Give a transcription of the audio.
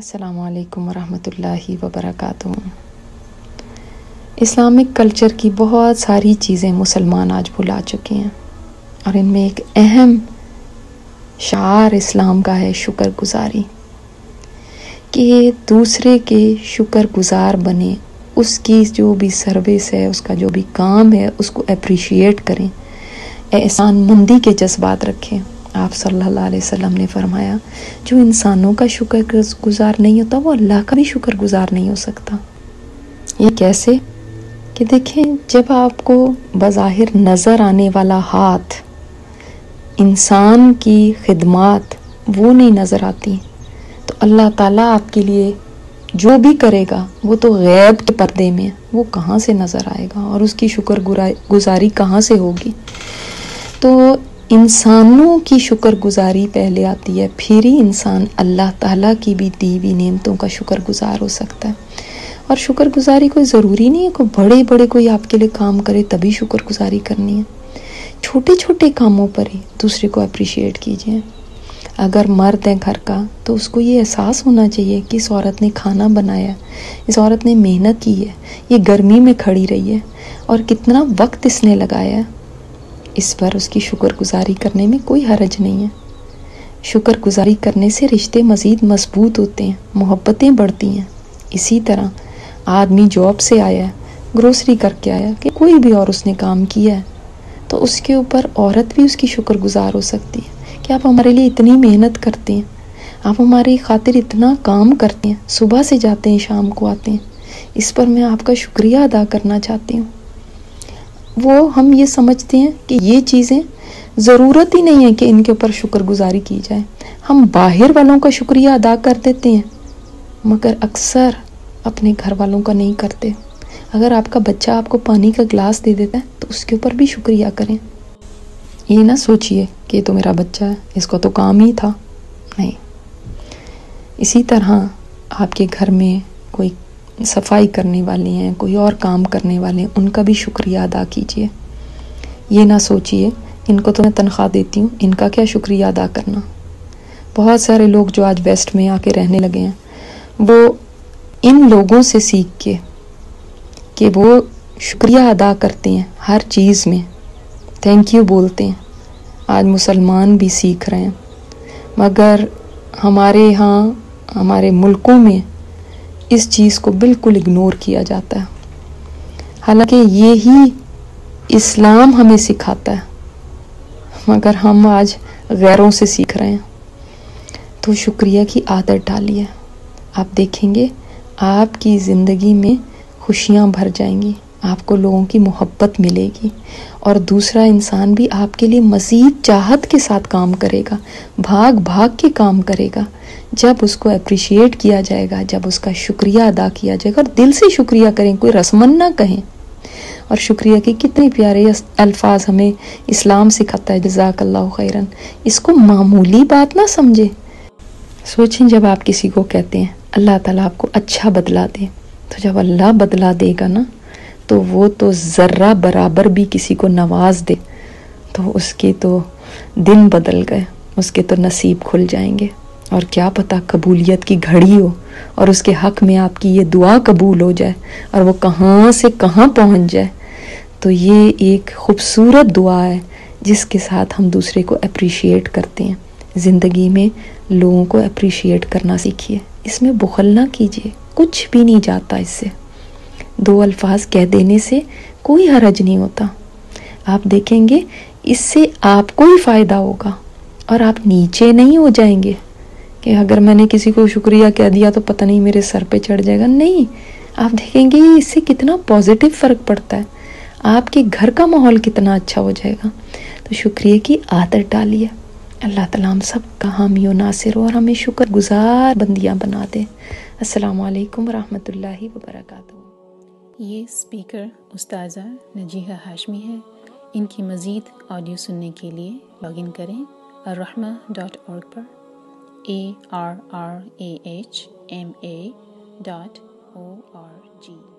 السلام علیکم ورحمۃ اللہ وبرکاتہ۔ اسلامک کلچر کی بہت ساری چیزیں مسلمان آج بھلا چکے ہیں، اور ان میں ایک اہم شعار اسلام کا ہے شکر گزاری، کہ دوسرے کے شکر گزار بنے، اس کی جو بھی سروس ہے، اس کا جو بھی کام ہے، اس کو اپریشیٹ کریں، احسان مندی کے جذبات رکھیں۔ آپ صلی اللہ علیہ وسلم نے فرمایا جو انسانوں کا شکر گزار نہیں ہوتا وہ اللہ کا بھی شکر گزار نہیں ہو سکتا۔ یہ کیسے؟ کہ دیکھیں، جب آپ کو بظاہر نظر آنے والا ہاتھ، انسان کی خدمات وہ نہیں نظر آتی، تو اللہ تعالیٰ آپ کے لیے جو بھی کرے گا وہ تو غیب کے پردے میں، وہ کہاں سے نظر آئے گا، اور اس کی شکر گزاری کہاں سے ہوگی؟ تو انسانوں کی شکر گزاری پہلے آتی ہے، پھر ہی انسان اللہ تعالیٰ کی بھی دی ہوئی نعمتوں کا شکر گزار ہو سکتا ہے۔ اور شکر گزاری کوئی ضروری نہیں ہے کوئی بڑے بڑے کوئی آپ کے لیے کام کرے تبھی شکر گزاری کرنی ہے، چھوٹے چھوٹے کاموں پر ہی دوسرے کو اپریشیٹ کیجئے۔ اگر مرد ہے گھر کا تو اس کو یہ احساس ہونا چاہیے کہ اس عورت نے کھانا بنایا، اس عورت نے محنت کی ہے، یہ گرمی میں کھڑی رہی ہے، اور کتنا وقت اس نے لگایا ہے، اس پر اس کی شکر گزاری کرنے میں کوئی حرج نہیں ہے۔ شکر گزاری کرنے سے رشتے مزید مضبوط ہوتے ہیں، محبتیں بڑھتی ہیں۔ اسی طرح آدمی جاب سے آیا ہے، گروسری کر کے آیا، کہ کوئی بھی اور اس نے کام کیا ہے، تو اس کے اوپر عورت بھی اس کی شکر گزار ہو سکتی ہے کہ آپ ہمارے لیے اتنی محنت کرتے ہیں، آپ ہماری خاطر اتنا کام کرتے ہیں، صبح سے جاتے ہیں شام کو آتے ہیں، اس پر میں آپ کا شکریہ ادا کرنا چاہتی ہوں۔ وہ ہم یہ سمجھتے ہیں کہ یہ چیزیں ضرورت ہی نہیں ہے کہ ان کے اوپر شکر گزاری کی جائے، ہم باہر والوں کا شکریہ ادا کر دیتے ہیں مگر اکثر اپنے گھر والوں کا نہیں کرتے۔ اگر آپ کا بچہ آپ کو پانی کا گلاس دے دیتا ہے تو اس کے اوپر بھی شکریہ کریں، یہ نہ سوچئے کہ یہ تو میرا بچہ ہے، اس کو تو کام ہی تھا، نہیں۔ اسی طرح آپ کے گھر میں کوئی صفائی کرنے والے ہیں، کوئی اور کام کرنے والے ہیں، ان کا بھی شکریہ ادا کیجئے۔ یہ نہ سوچئے ان کو تو میں تنخواہ دیتی ہوں، ان کا کیا شکریہ ادا کرنا۔ بہت سارے لوگ جو آج ویسٹ میں آ کے رہنے لگے ہیں، وہ ان لوگوں سے سیکھ کے کہ وہ شکریہ ادا کرتے ہیں ہر چیز میں، تھینک یو بولتے ہیں، آج مسلمان بھی سیکھ رہے ہیں، مگر ہمارے ہاں ہمارے ملکوں میں اس چیز کو بالکل اگنور کیا جاتا ہے، حالانکہ یہی اسلام ہمیں سکھاتا ہے، مگر ہم آج غیروں سے سیکھ رہے ہیں۔ تو شکریہ کی عادت ڈالیے، آپ دیکھیں گے آپ کی زندگی میں خوشیاں بھر جائیں گی، آپ کو لوگوں کی محبت ملے گی، اور دوسرا انسان بھی آپ کے لیے مزید چاہت کے ساتھ کام کرے گا، بھاگ بھاگ کے کام کرے گا، جب اس کو اپریشیٹ کیا جائے گا، جب اس کا شکریہ ادا کیا جائے گا، اور دل سے شکریہ کریں، کوئی رسمن نہ کہیں۔ اور شکریہ کے کتنے پیارے الفاظ ہمیں اسلام سکھاتا ہے، جزاک اللہ خیرن، اس کو معمولی بات نہ سمجھے۔ سوچیں جب آپ کسی کو کہتے ہیں اللہ تعالیٰ آپ کو اچھا بدلہ دے، تو جب اللہ بدلہ دے گا نا، تو وہ تو ذرہ برابر بھی کسی کو نواز دے تو اس کے تو دن بدل گئے، اس کے تو نصیب کھل جائیں گے، اور کیا پتہ قبولیت کی گھڑی ہو اور اس کے حق میں آپ کی یہ دعا قبول ہو جائے اور وہ کہاں سے کہاں پہنچ جائے۔ تو یہ ایک خوبصورت دعا ہے جس کے ساتھ ہم دوسرے کو اپریشیٹ کرتے ہیں۔ زندگی میں لوگوں کو اپریشیٹ کرنا سیکھیے، اس میں بخل نہ کیجیے، کچھ بھی نہیں جاتا اس سے، دو الفاظ کہہ دینے سے کوئی حرج نہیں ہوتا۔ آپ دیکھیں گے اس سے آپ کو ہی فائدہ ہوگا، اور آپ نیچے نہیں ہو جائیں گے کہ اگر میں نے کسی کو شکریہ کہہ دیا تو پتہ نہیں میرے سر پہ چڑھ جائے گا، نہیں۔ آپ دیکھیں گے اس سے کتنا پازیٹیو فرق پڑتا ہے، آپ کے گھر کا ماحول کتنا اچھا ہو جائے گا۔ تو شکریہ کی عادت ڈالیے، اللہ تعالیٰ ہم سب کا حامی و ناصر ہو اور ہمیں شکر گزار بندیاں بنا دے۔ السلام علیکم ورحمۃ اللہ وبرکاتہ۔ یہ اسپیکر استاذہ نجیحہ ہاشمی ہے۔ ان کی مزید آڈیو سننے کے لیے لاگ ان کریں الرحمہ.org پر، ARRAHMA.org۔